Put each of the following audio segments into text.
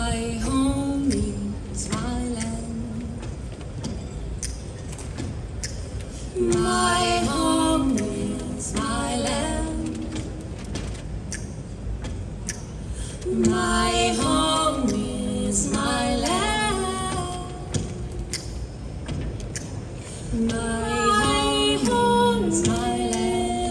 My home is my land. My home is my land. My home is my land. My home is my land.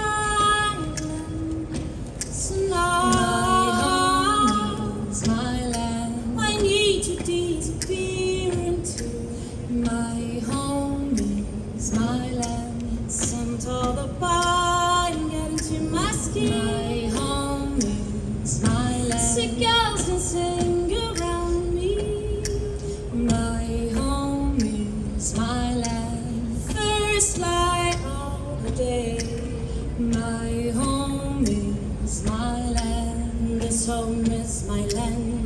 My home is my land. I need to disappear into my home is my land. Scent all the pine, get into my skin. My home is my land. Sick girls can sing around me. My home is my land. First light of the day. My home is my land. This home is my land.